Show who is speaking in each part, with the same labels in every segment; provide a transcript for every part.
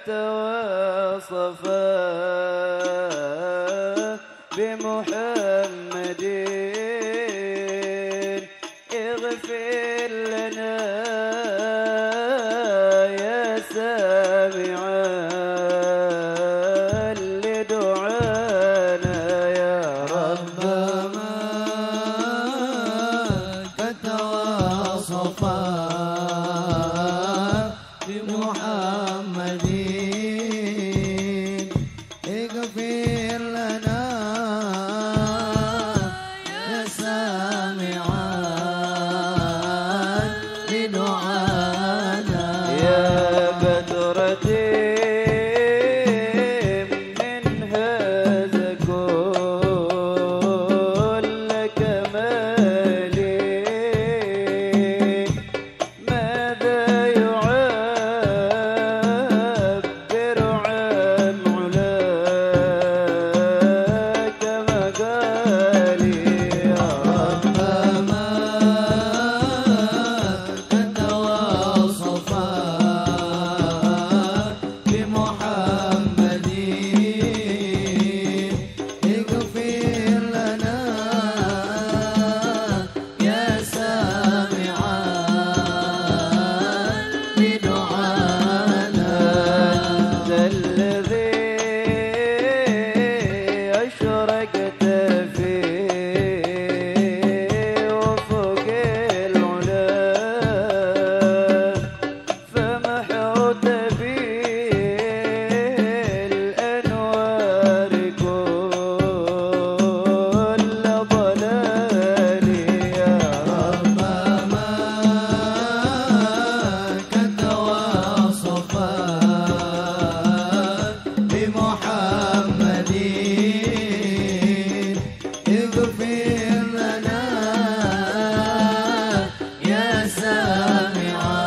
Speaker 1: وصفا بمحمد اغفر لنا يا سامعا لدعانا يا رب
Speaker 2: ما قد وصفا بمحمد اغفر لنا يا سامعا لدعانا
Speaker 1: يا بدرة من هذا كل كمالي ماذا يعبر عن علاك مقالي يا رب
Speaker 2: ما قد وصفا بمحمد اغفر لنا يا سامعا لدعانا
Speaker 1: ذا الذي أشركت فيه وفوق العلا فمحوت به الأنوار كل ضلال يا رب
Speaker 2: ما قد وصفا بمحمد اغفر لنا يا سامعا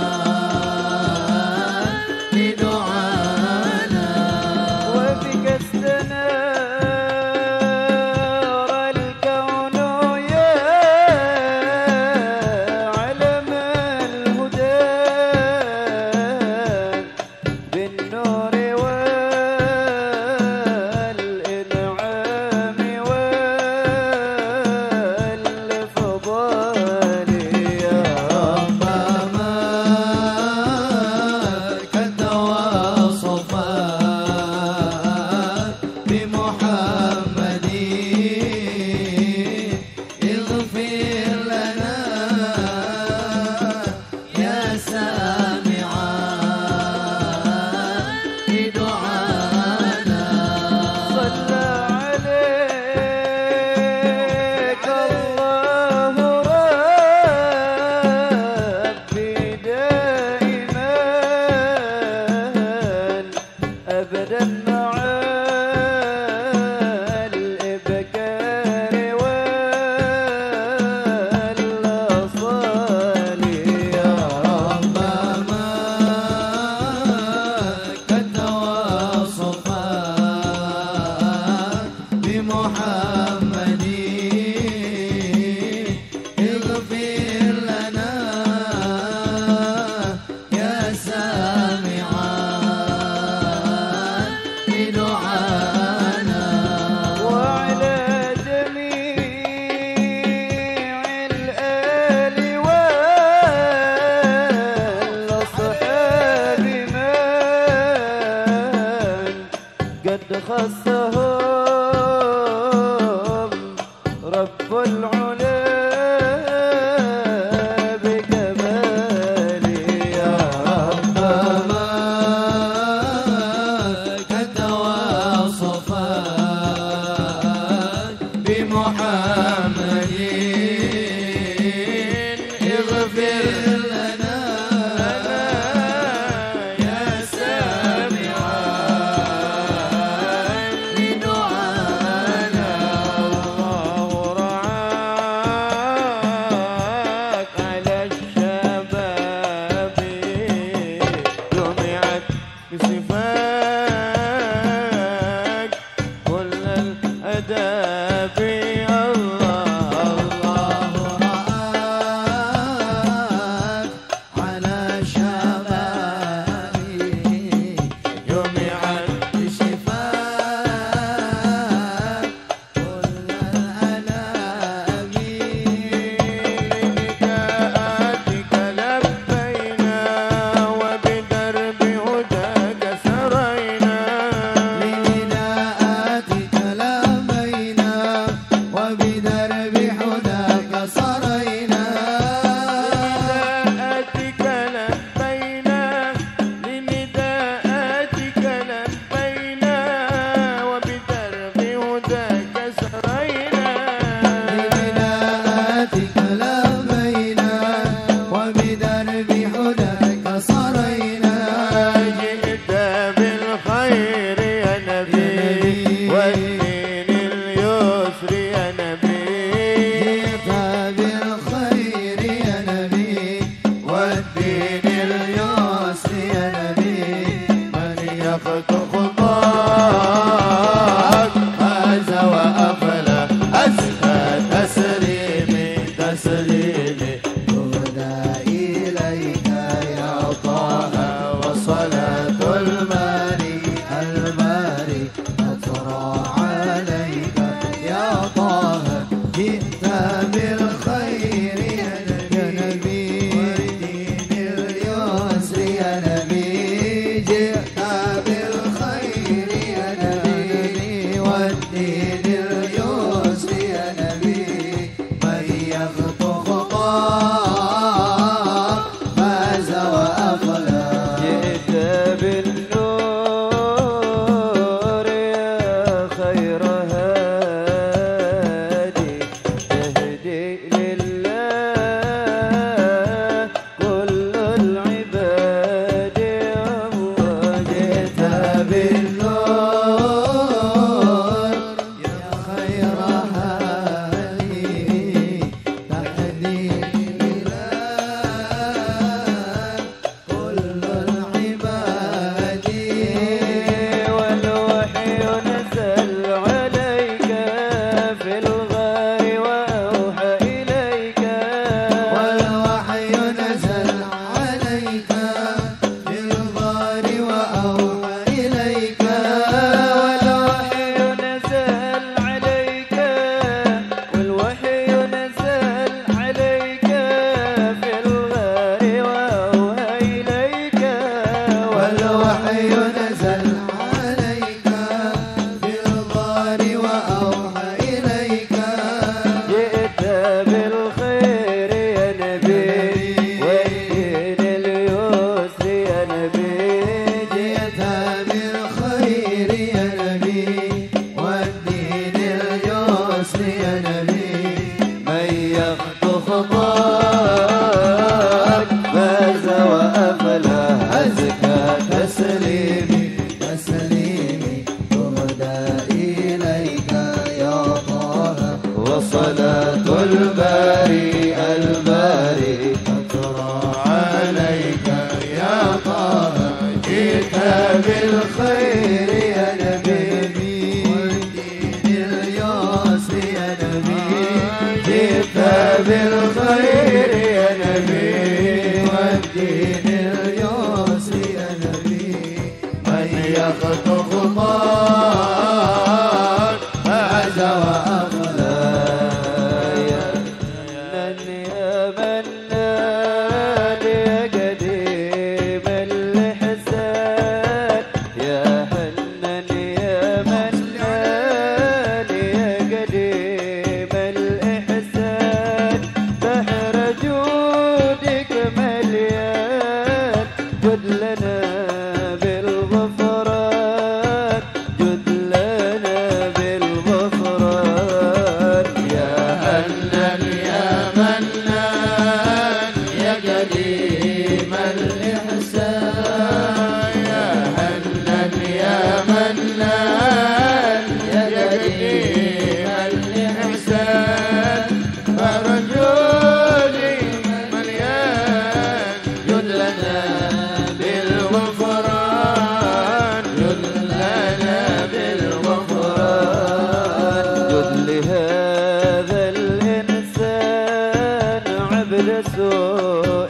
Speaker 2: لدعانا
Speaker 1: وبك استنار الكون يا علم الهدى بالنور والإنعام والفضال يا رب
Speaker 2: ما قد وصفا بمحمد اغفر لنا يا سامعا لدعانا
Speaker 1: صلى عليك الله ربي دائما أبدا مع الإبكار والأصال يا رب
Speaker 2: ما قد وصفا بمحمد اغفر لنا يا سامعا لدعانا
Speaker 1: وعلى جميع الآل والأصحاب من قد خصهم رب العلا بكمال يا رب
Speaker 2: ما قد وصفا بمحمد اغفر لنا يا سامعا لدعانا
Speaker 1: الله رعاك على الشباب جمعت بصفاك كل الأداب الله
Speaker 2: الله رعاك الدين اليسر يا نبي من يخطو خطاك فاز وأفلى
Speaker 1: يا من يا منان يا قديم الإحسان يا حنان يا منان يا قديم الإحسان بحر جودك مليان جد لنا بالغفران جد لنا بالغفران يا
Speaker 2: حنان يا منان يا قديم الإحسان يا حنان يا منان يا قديم الإحسان فرجولي مليان جد لنا بالغفران جد لنا بالغفران
Speaker 1: جد لهذا الإنسان عبد سوء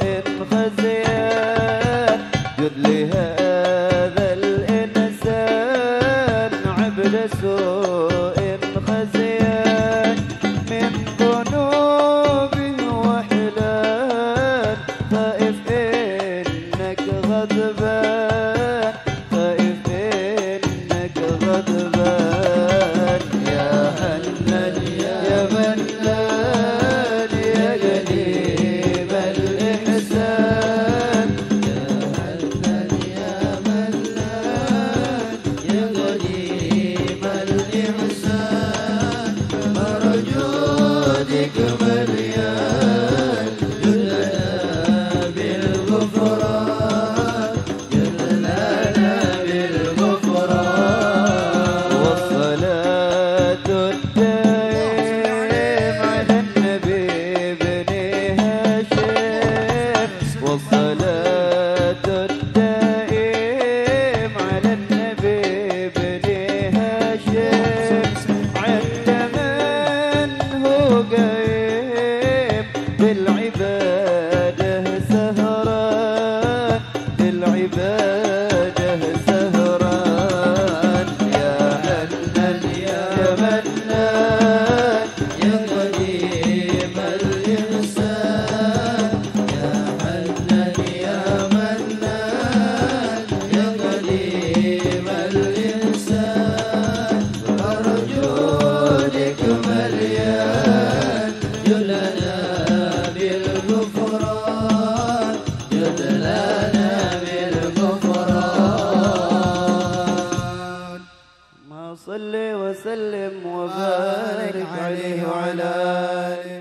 Speaker 1: خزيان جد لهذا الإنسان عبد سوء خزيان من ذنوبه وحلان خائف إنك غضبان خائف إنك غضبان يا حنان يا منان يا قديم الإحسان
Speaker 2: يا حنان يا منان يا قديم الإحسان مرجودك مليان جلنا بالغفران جلنا بالغفران
Speaker 1: والصلاة الدائم على النبي بن هاشم والصلاة الدائم على النبي بن هاشم عند من هو قايم بالعبادة سهران بالعبادة سهران يا حنان يا منان
Speaker 2: يا قديم الإحسان يا حنان يا منان يا قديم الإحسان أرجوك مليان جلنا بالغفران جلنا بالغفران
Speaker 1: ما صلي وسلم وبارك عليه وعلى آله